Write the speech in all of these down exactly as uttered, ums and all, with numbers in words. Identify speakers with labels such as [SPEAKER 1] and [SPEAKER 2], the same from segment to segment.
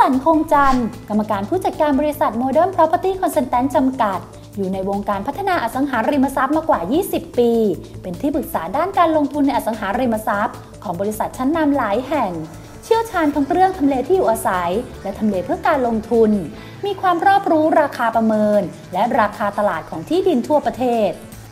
[SPEAKER 1] สันต์คงจันทร์กรรมการผู้จัดการบริษัท Modern Property Consultant จำกัดอยู่ในวงการพัฒนาอสังหาริมทรัพย์มากว่า ยี่สิบ ปีเป็นที่ปรึกษาด้านการลงทุนในอสังหาริมทรัพย์ของบริษัทชั้นนำหลายแห่งเชี่ยวชาญทั้งเรื่องทำเลที่อยู่อาศัยและทำเลเพื่อการลงทุนมีความรอบรู้ราคาประเมินและราคาตลาดของที่ดินทั่วประเทศ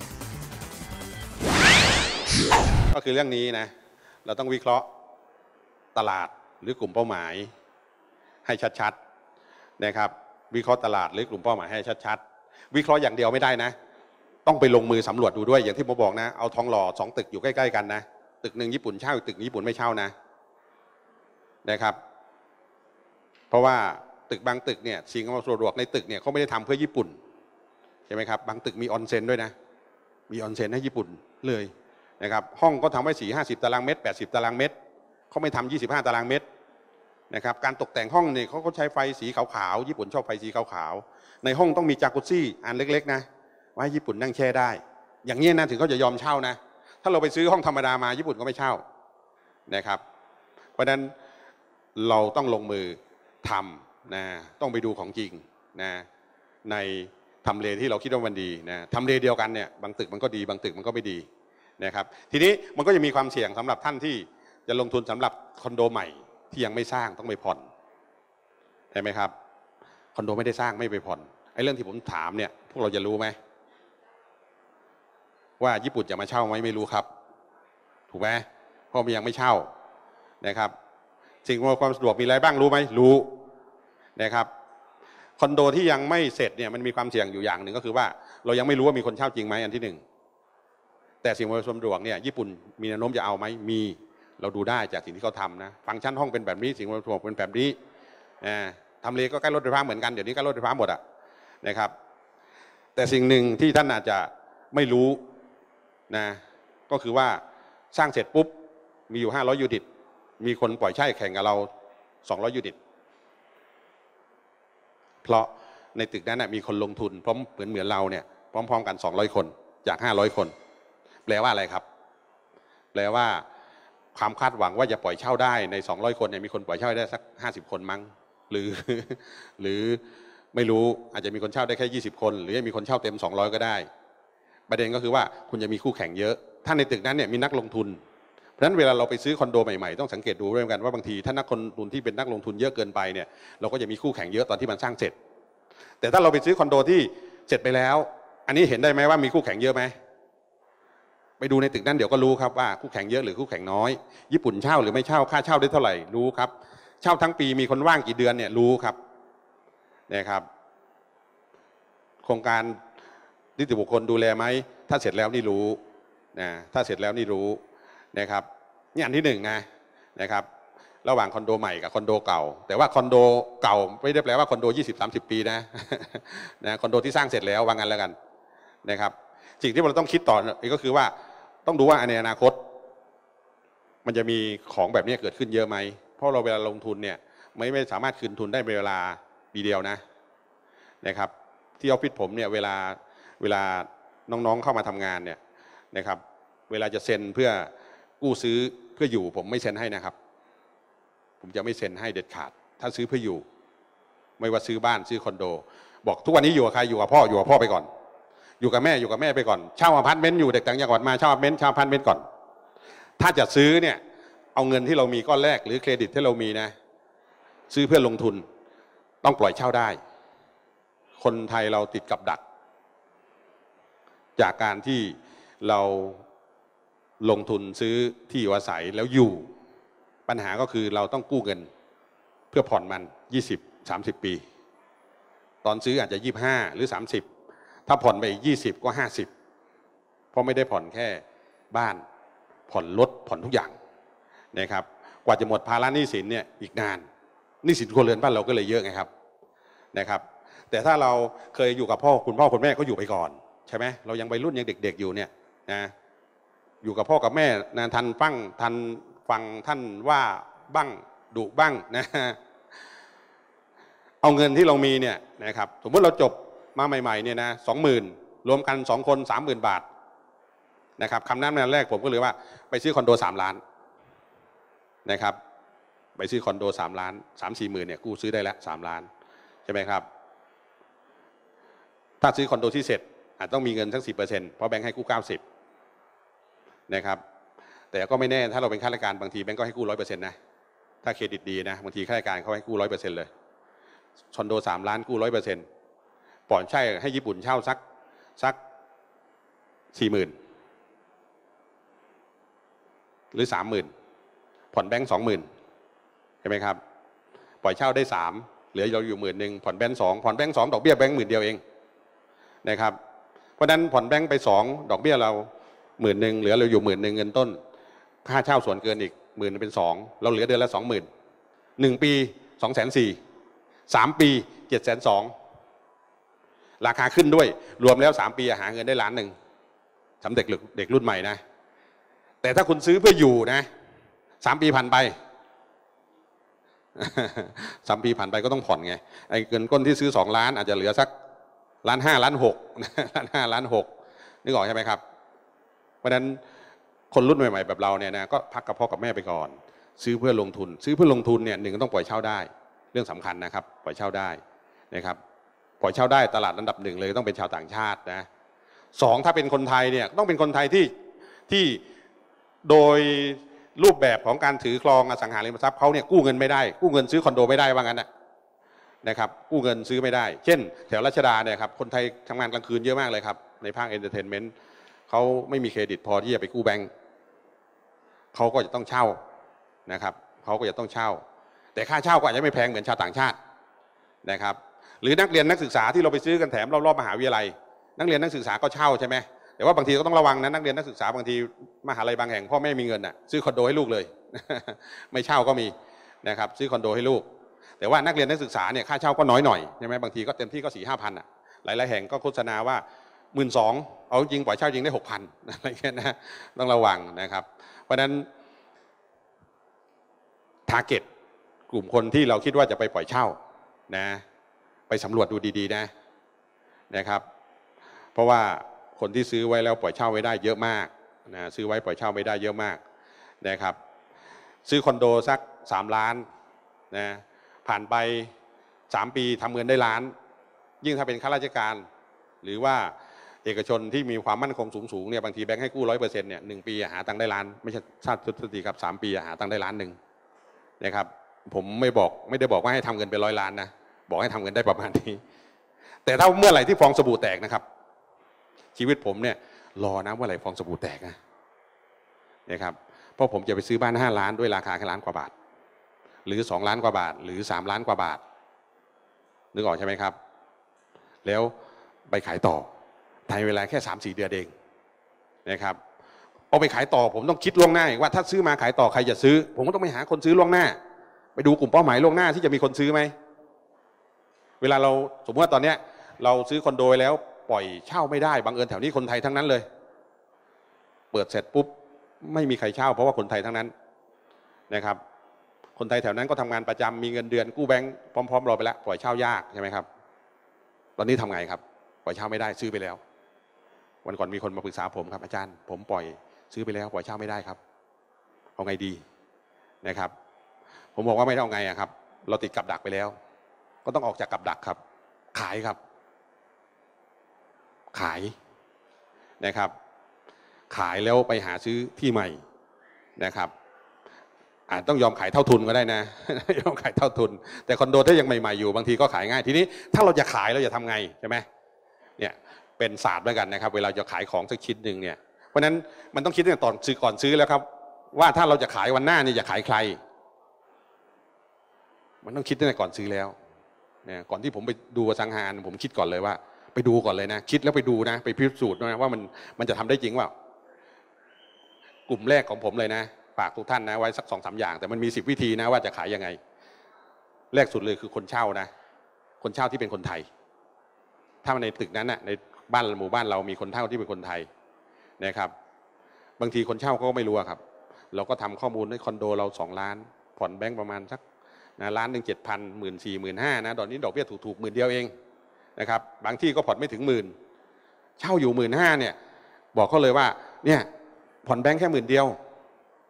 [SPEAKER 2] ก็คือเรื่องนี้นะเราต้องวิเคราะห์ตลาดหรือกลุ่มเป้าหมายให้ชัดๆนะครับวิเคราะห์ตลาดหรือกลุ่มเป้าหมายให้ชัดๆวิเคราะห์อย่างเดียวไม่ได้นะต้องไปลงมือสำรวจดูด้วยอย่างที่ผมบอกนะเอาทองหล่อสองตึกอยู่ใกล้ๆกันนะตึกหนึ่งญี่ปุ่นเช่าตึกญี่ปุ่นไม่เช่านะนะครับเพราะว่าตึกบางตึกเนี่ยสิ่งอำนวยความสะดวกในตึกเนี่ยเขาไม่ได้ทำเพื่อญี่ปุ่นใช่ไหมครับบางตึกมีออนเซ็นด้วยนะมีออนเซ็นให้ญี่ปุ่นเลยนะครับห้องก็ทำไว้สี่ห้าสิบตารางเมตรแปดสิบตารางเมตรเขาไม่ทำยี่สิบห้าตารางเมตรนะครับการตกแต่งห้องเนี่ยเขาก็ใช้ไฟสีขาวๆญี่ปุ่นชอบไฟสีขาวๆในห้องต้องมีจากุซซี่อันเล็กๆนะไว้ญี่ปุ่นนั่งแช่ได้อย่างนี้นะถึงเขาจะยอมเช่านะถ้าเราไปซื้อห้องธรรมดามาญี่ปุ่นก็ไม่เช่านะครับเพราะฉะนั้นเราต้องลงมือทำนะต้องไปดูของจริงนะในทำเลที่เราคิดว่ามันดีนะทำเลเดียวกันเนี่ยบางตึกมันก็ดีบางตึกมันก็ไม่ดีนะครับทีนี้มันก็จะมีความเสี่ยงสำหรับท่านที่จะลงทุนสำหรับคอนโดใหม่ที่ยังไม่สร้างต้องไปผ่อนใช่ไหมครับคอนโดไม่ได้สร้างไม่ไปผ่อนไอ้เรื่องที่ผมถามเนี่ยพวกเราจะรู้ไหมว่าญี่ปุ่นจะมาเช่าไหมไม่รู้ครับถูกไหมเพราะมันยังไม่เช่านะครับสิ่งอำนวยความสะดวกมีอะไรบ้างรู้ไหมรู้นะครับคอนโดที่ยังไม่เสร็จเนี่ยมันมีความเสี่ยงอยู่อย่างหนึ่งก็คือว่าเรายังไม่รู้ว่ามีคนเช่าจริงไหมอันที่หนึ่งแต่สิ่งอำนวยความสะดวกเนี่ยญี่ปุ่นมีแนวโน้มจะเอาไหมมีเราดูได้จากสิ่งที่เขาทำนะฟังก์ชันห้องเป็นแบบนี้สิ่งอำนวยความสะดวกเป็นแบบนี้ทำเลก็ใกล้รถไฟฟ้าเหมือนกันเดี๋ยวนี้ใกล้รถไฟฟ้าหมดอะนะครับแต่สิ่งหนึ่งที่ท่านอาจจะไม่รู้นะก็คือว่าสร้างเสร็จปุ๊บมีอยู่ห้าร้อยยูนิตมีคนปล่อยเช่าแข่งกับเราสองร้อยยูนิตเพราะในตึกนั้นมีคนลงทุนพร้อมเหมือนเหมือนเราเนี่ยพร้อมๆกันสองร้อยคนจากห้าร้อยคนแปลว่าอะไรครับแปลว่าความคาดหวังว่าจะปล่อยเช่าได้ในสองร้อยคนเนี่ยมีคนปล่อยเช่าได้สักห้าสิบคนมั้งหรือหรือไม่รู้อาจจะมีคนเช่าได้แค่ยี่สิบคนหรือมีคนเช่าเต็มสองร้อยก็ได้ประเด็นก็คือว่าคุณจะมีคู่แข่งเยอะถ้าในตึกนั้นเนี่ยมีนักลงทุนเพราะฉะนั้นเวลาเราไปซื้อคอนโดใหม่ๆต้องสังเกตดูด้วยกันว่าบางทีถ้านักลงทุนที่เป็นนักลงทุนเยอะเกินไปเนี่ยเราก็จะมีคู่แข่งเยอะตอนที่มันสร้างเสร็จแต่ถ้าเราไปซื้อคอนโดที่เสร็จไปแล้วอันนี้เห็นได้ไหมว่ามีคู่แข่งเยอะไหมไปดูในตึกนั้นเดี๋ยวก็รู้ครับว่าคู่แข่งเยอะหรือคู่แข่งน้อยญี่ปุ่นเช่าหรือไม่เช่าค่าเช่าได้เท่าไหร่รู้ครับเช่าทั้งปีมีคนว่างกี่เดือนเนี่ยรู้ครับนะครับโครงการนิติบุคคลดูแลไหมถ้าเสร็จแล้วนี่รู้นะถ้าเสร็จแล้วนี่รู้นะครับนี่อันที่หนึ่งนะนะครับระหว่างคอนโดใหม่กับคอนโดเก่าแต่ว่าคอนโดเก่าไม่ได้แปลว่าคอนโด ยี่สิบ สามสิบ ปีนะนะคอนโดที่สร้างเสร็จแล้วว่างั้นแล้วกันนะครับสิ่งที่เราต้องคิดต่ออีกก็คือว่าต้องดูว่าในอนาคตมันจะมีของแบบนี้เกิดขึ้นเยอะไหมเพราะเราเวลาลงทุนเนี่ยไม่ไม่สามารถคืนทุนได้เป็นเวลาปีเดียวนะนะครับที่ออฟฟิศผมเนี่ยเวลาเวลาน้องๆเข้ามาทำงานเนี่ยนะครับเวลาจะเซ็นเพื่อกู้ซื้อเพื่ออยู่ผมไม่เซ็นให้นะครับผมจะไม่เซ็นให้เด็ดขาดถ้าซื้อเพื่ออยู่ไม่ว่าซื้อบ้านซื้อคอนโดบอกทุกวันนี้อยู่กับใครอยู่กับพ่ออยู่กับพ่อไปก่อนอยู่กับแม่อยู่กับแม่ไปก่อนเช่าอพาร์ตเมนต์อยู่เด็กต่างจังหวัดมาเช่าอพาร์ตเมนต์เช่าอพาร์ตเมนต์ก่อนถ้าจะซื้อเนี่ยเอาเงินที่เรามีก้อนแรกหรือเครดิตที่เรามีนะซื้อเพื่อลงทุนต้องปล่อยเช่าได้คนไทยเราติดกับดักจากการที่เราลงทุนซื้อที่อยู่อาศัยแล้วอยู่ปัญหาก็คือเราต้องกู้เงินเพื่อผ่อนมัน ยี่สิบ สามสิบ ปีตอนซื้ออาจจะยี่สิบห้าหรือสามสิบถ้าผ่อนไปอีกยี่สิบก็ห้าสิบเพราะไม่ได้ผ่อนแค่บ้านผ่อนรถผ่อนทุกอย่างนะครับกว่าจะหมดภาระหนี้สินเนี่ยอีกนานหนี้สินครัวเรือนบ้านเราก็เลยเยอะไงครับนะครับแต่ถ้าเราเคยอยู่กับพ่อคุณพ่อคุณแม่ก็อยู่ไปก่อนใช่ไหมเรายังวัยรุ่นยังเด็กๆอยู่เนี่ยนะอยู่กับพ่อกับแม่นะทันฟังทันฟังท่านว่าบ้างดุบ้างนะเอาเงินที่เรามีเนี่ยนะครับสมมติเราจบมาใหม่ๆเนี่ยนะสองหมื่นรวมกันสองคนสามหมื่นบาทนะครับคำนั้นแรกผมก็เลยว่าไปซื้อคอนโดสามล้านนะครับไปซื้อคอนโดสามล้านสามสี่หมื่นเนี่ยกู้ซื้อได้แล้วสามล้านใช่ไหมครับถ้าซื้อคอนโดที่เสร็จอาจต้องมีเงินสักสิบเปอร์เซ็นต์เพราะแบงค์ให้กู้เก้าสิบนะครับแต่ก็ไม่แน่ถ้าเราเป็นข้าราชการบางทีแบงค์ก็ให้กู้ร้อยเปอร์เซ็นต์นะถ้าเครดิตดีนะบางทีข้าราชการเขาให้กู้ร้อยเปอร์เซ็นต์เลยคอนโดสามล้านกู้ร้อยเปอร์เซ็นต์ผ่อนใช่ให้ญี่ปุ่นเช่าสักสักสี่หมื่นหรือสามหมื่นผ่อนแบงค์สองหมื่นใช่ไหมครับปล่อยเช่าได้สามเหลือเราอยู่หมื่นหนึ่งผ่อนแบงค์สองผ่อนแบงค์สองดอกเบี้ยแบงค์หมื่นเดียวเองนะครับเพราะนั้นผ่อนแบงค์ไปสองดอกเบี้ยเราหมื่นหนึ่งเหลือเราอยู่หมื่นหนึ่งเงินต้นค่าเช่าส่วนเกินอีกหมื่นเป็นสองเราเหลือเดือนละสองหมื่นหนึ่งปีสองแสนสี่สามปีเจ็ดแสนสองราคาขึ้นด้วยรวมแล้วสามปีหาเงินได้ล้านหนึ่งสำหรับเด็กเด็กรุ่นใหม่นะแต่ถ้าคุณซื้อเพื่ออยู่นะสามปีผ่านไปสามปีผ่านไปก็ต้องผ่อนไงไอ้เงินก้นที่ซื้อสองล้านอาจจะเหลือสักล้านห้าล้านหกล้านห้าล้านหกนึกออกใช่ไหมครับเพราะฉะนั้นคนรุ่นใหม่ๆแบบเราเนี่ยนะก็พักกับพ่อกับแม่ไปก่อนซื้อเพื่อลงทุนซื้อเพื่อลงทุนเนี่ยหนึ่งต้องปล่อยเช่าได้เรื่องสำคัญนะครับปล่อยเช่าได้นะครับปล่อยเช่าได้ตลาดอันดับหนึ่งเลยต้องเป็นชาวต่างชาตินะสองถ้าเป็นคนไทยเนี่ยต้องเป็นคนไทยที่ที่โดยรูปแบบของการถือครองอสังหาริมทรัพย์เขาเนี่ยกู้เงินไม่ได้กู้เงินซื้อคอนโดไม่ได้ว่างั้นนะนะครับกู้เงินซื้อไม่ได้เช่นแถวรัชดาเนี่ยครับคนไทยทำงานกลางคืนเยอะมากเลยครับในภาคเอนเตอร์เทนเมนต์เขาไม่มีเครดิตพอที่จะไปกู้แบงก์เขาก็จะต้องเช่านะครับเขาก็จะต้องเช่าแต่ค่าเช่าก็อาจจะไม่แพงเหมือนชาวต่างชาตินะครับหรือนักเรียนนักศึกษาที่เราไปซื้อกันแถมรอบๆมหาวิทยาลัยนักเรียนนักศึกษาก็เช่าใช่ไหมแต่ว่าบางทีก็ต้องระวังนะนักเรียนนักศึกษาบางทีมหาลัยบางแห่งพ่อแม่มีเงินอ่ะซื้อคอนโดให้ลูกเลย ไม่เช่าก็มีนะครับซื้อคอนโดให้ลูกแต่ว่านักเรียนนักศึกษาเนี่ยค่าเช่าก็น้อยหน่อยใช่ไหมบางทีก็เต็มที่ก็สี่ห้าพันอ่ะหลายๆแห่งก็โฆษณาว่าหมื่นสองเอาจริงปล่อยเช่าจริงได้หกพันอะไรเงี้ยนะต้องระวังนะครับเพราะฉะนั้นทาร์เก็ตกลุ่มคนที่เราคิดว่าจะไปปล่อยเช่านะไปสำรวจดูดีๆนะนะครับเพราะว่าคนที่ซื้อไว้แล้วปล่อยเช่าไว้ได้เยอะมากนะซื้อไว้ปล่อยเช่าไม่ได้เยอะมากนะครับซื้อคอนโดสักสามล้านนะผ่านไปสามปีทำเงินได้ล้านยิ่งถ้าเป็นข้าราชการหรือว่าเอกชนที่มีความมั่นคงสูงๆเนี่ยบางทีแบงค์ให้กู้ร้อยเปอร์เซ็นต์เนี่ยหนึ่งปีหาตังค์ได้ล้านไม่ใช่ชาติทุติครับสามปีหาตังค์ได้ล้านหนึ่งนะครับผมไม่บอกไม่ได้บอกว่าให้ทำเงินไปร้อยล้านนะบอกให้ทำเงินได้ประมาณนี้แต่ถ้าเมื่อไหร่ที่ฟองสบู่แตกนะครับชีวิตผมเนี่ยรอนะเมื่อไหร่ฟองสบู่แตกนะนะครับเพราะผมจะไปซื้อบ้านห้าล้านด้วยราคาแค่ล้านกว่าบาทหรือสองล้านกว่าบาทหรือสามล้านกว่าบาทนึกออกใช่ไหมครับแล้วไปขายต่อในเวลาแค่สามสี่เดือนเองนะครับเอาไปขายต่อผมต้องคิดล่วงหน้าว่าถ้าซื้อมาขายต่อใครจะซื้อผมก็ต้องไปหาคนซื้อล่วงหน้าไปดูกลุ่มเป้าหมายล่วงหน้าที่จะมีคนซื้อไหมเวลาเราสมมติว่าตอนนี้เราซื้อคอนโดแล้วปล่อยเช่าไม่ได้บังเอิญแถวนี้คนไทยทั้งนั้นเลยเปิดเสร็จปุ๊บไม่มีใครเช่าเพราะว่าคนไทยทั้งนั้นนะครับคนไทยแถวนั้นก็ทำงานประจำมีเงินเดือนกู้แบงค์พร้อมๆเราไปแล้วปล่อยเช่ายากใช่ไหมครับตอนนี้ทำไงครับปล่อยเช่าไม่ได้ซื้อไปแล้ววันก่อนมีคนมาปรึกษาผมครับอาจารย์ผมปล่อยซื้อไปแล้วปล่อยเช่าไม่ได้ครับเอาไงดีนะครับผมบอกว่าไม่ต้องไงอะครับเราติดกับดักไปแล้วก็ต้องออกจากกับดักครับขายครับขายนะครับขายแล้วไปหาซื้อที่ใหม่นะครับอาจต้องยอมขายเท่าทุนก็ได้นะยอมขายเท่าทุนแต่คอนโดถ้ายังใหม่ๆอยู่บางทีก็ขายง่ายทีนี้ถ้าเราจะขายเราจะทำไงใช่ไหมเนี่ยเป็นศาสตร์เหมือนกันนะครับเวลาจะขายของสักชิ้นหนึ่งเนี่ยเพราะนั้นมันต้องคิดตั้งแต่ตอนซื้อก่อนซื้อแล้วครับว่าถ้าเราจะขายวันหน้านี่จะขายใครมันต้องคิดตั้งแต่ก่อนซื้อแล้วเนี่ยก่อนที่ผมไปดูอสังหาริมทรัพย์ผมคิดก่อนเลยว่าไปดูก่อนเลยนะคิดแล้วไปดูนะไปพิสูจน์นะว่ามันมันจะทำได้จริงว่ากลุ่มแรกของผมเลยนะฝากทุกท่านนะไว้สักสองสามอย่างแต่มันมีสิบวิธีนะว่าจะขายยังไงแรกสุดเลยคือคนเช่านะคนเช่าที่เป็นคนไทยถ้าในตึกนั้นนะในบ้านหมู่บ้านเรามีคนเช่าที่เป็นคนไทยนะครับบางทีคนเช่าเขาก็ไม่รู้ครับเราก็ทำข้อมูลให้คอนโดเราสองล้านผ่อนแบงก์ประมาณสักนะล้านหนึ่งเจ็ดพันหมื่นสี่หมื่นห้านะตอนนี้ดอกเบี้ยถูกๆหมื่นเดียวเองนะครับบางที่ก็ผ่อนไม่ถึงหมื่นเช่าอยู่หมื่นห้าเนี่ยบอกเขาเลยว่าเนี่ยผ่อนแบงค์แค่หมื่นเดียว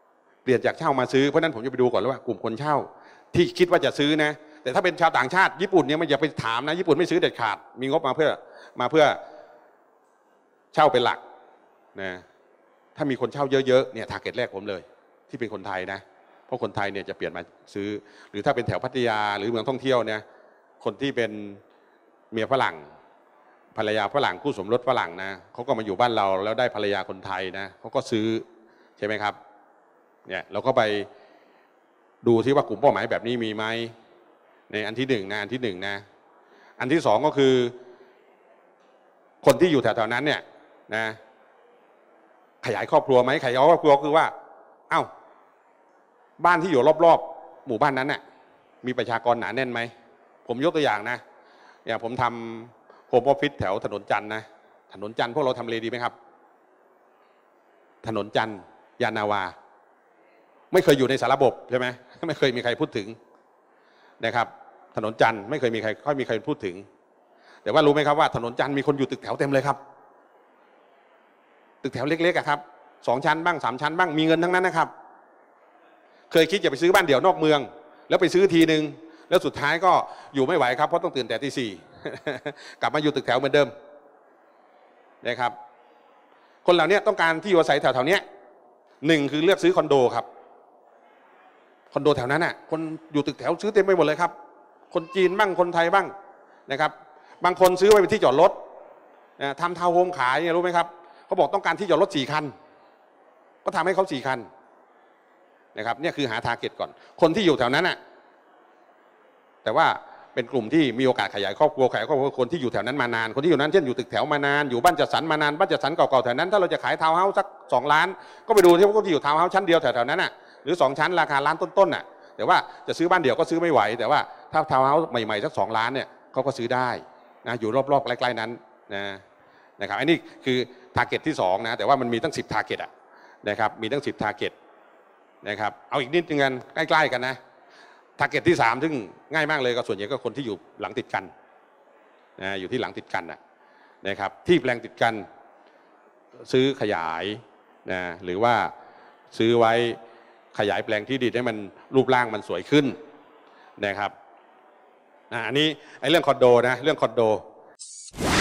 [SPEAKER 2] เปลี่ยนจากเช่ามาซื้อเพราะนั้นผมจะไปดูก่อนแล้วว่ากลุ่มคนเช่าที่คิดว่าจะซื้อนะแต่ถ้าเป็นชาวต่างชาติญี่ปุ่นเนี่ยมันอย่าไปถามนะญี่ปุ่นไม่ซื้อเด็ดขาดมีงบมาเพื่อมาเพื่อเช่าเป็นหลักนะถ้ามีคนเช่าเยอะๆเนี่ยทาร์เก็ตแรกผมเลยที่เป็นคนไทยนะเพราะคนไทยเนี่ยจะเปลี่ยนมาซื้อหรือถ้าเป็นแถวพัทยาหรือเมืองท่องเที่ยวเนี่ยคนที่เป็นเมียฝรั่งภรรยาฝรั่งคู่สมรสฝรั่งนะเขาก็มาอยู่บ้านเราแล้วได้ภรรยาคนไทยนะเขาก็ซื้อใช่ไหมครับเนี่ยเราก็ไปดูที่ว่ากลุ่มเป้าหมายแบบนี้มีไหมในอันที่หนึ่งนะอันที่หนึ่งนะอันที่สองก็คือคนที่อยู่แถวๆนั้นเนี่ยนะขยายครอบครัวไหมขยายครอบครัวคือว่าเอ้าบ้านที่อยู่รอบๆหมู่บ้านนั้นน่ะมีประชากรหนาแน่นไหมผมยกตัวอย่างนะอย่างผมทำโฮมออฟฟิศแถวถนนจันทร์นะถนนจันทร์พวกเราทำเลดีไหมครับถนนจันทร์ยานาวาไม่เคยอยู่ในสารระบบใช่ไหมไม่เคยมีใครพูดถึงนะครับถนนจันทร์ไม่เคยมีใครค่อยมีใครพูดถึงแต่ว่ารู้ไหมครับว่าถนนจันทร์มีคนอยู่ตึกแถวเต็มเลยครับตึกแถวเล็กๆอะครับสองชั้นบ้างสามชั้นบ้างมีเงินทั้งนั้นนะครับเคยคิดจะไปซื้อบ้านเดี่ยวนอกเมืองแล้วไปซื้อทีนึงแล้วสุดท้ายก็อยู่ไม่ไหวครับเพราะต้องตื่นแต่ตีสี่ กลับมาอยู่ตึกแถวเหมือนเดิมนะครับคนเหล่านี้ต้องการที่อยู่อาศัยแถวๆนี้หนึ่งคือเลือกซื้อคอนโดครับคอนโดแถวนั้นน่ะคนอยู่ตึกแถวซื้อเต็มไปหมดเลยครับคนจีนบ้างคนไทยบ้างนะครับบางคนซื้อไว้เป็นที่จอดรถทำทาวน์โฮมขายเนี่ยรู้ไหมครับเขาบอกต้องการที่จอดรถสี่คันก็ทำให้เขาสี่คันนะครับเนี่ยคือหาทาร์เก็ตก่อนคนที่อยู่แถวนั้นน่ะแต่ว่าเป็นกลุ่มที่มีโอกาสขยายครอบครัวขยายครอบครัวคนที่อยู่แถวนั้นมานานคนที่อยู่นั้นเช่นอยู่ตึกแถวมานานอยู่บ้านจัดสรรมานานบ้านจัดสรรเก่าๆแถวนั้นถ้าเราจะขายทาวน์เฮาส์สักสองล้านก็ไปดูที่พวกที่อยู่ทาวน์เฮาส์ชั้นเดียวแถวๆนั้นน่ะหรือสองชั้นราคาล้านต้นๆน่ะแต่ว่าจะซื้อบ้านเดี่ยวก็ซื้อไม่ไหวแต่ว่าถ้าทาวน์เฮาส์ใหม่ๆสักสองล้านเนี่ยเขาก็ซื้อได้นะอยู่รอบๆใกล้ๆนั้นนะนะครับอันนี้คือทาร์เก็ตที่สองนะแต่ว่ามันมีตั้งสิบทาร์เก็ตอ่ะนะครับมีตั้งสิบทาร์เก็ตนะครับเอาอีกนิดนึงกันใกล้ๆกันนะทาร์เก็ตที่สามซึ่งง่ายมากเลยก็ส่วนใหญ่ก็คนที่อยู่หลังติดกันนะอยู่ที่หลังติดกันนะครับที่แปลงติดกันซื้อขยายนะหรือว่าซื้อไว้ขยายแปลงที่ดินให้มันรูปร่างมันสวยขึ้นนะครับอันนี้ไอ้เรื่องคอนโดนะเรื่องคอนโด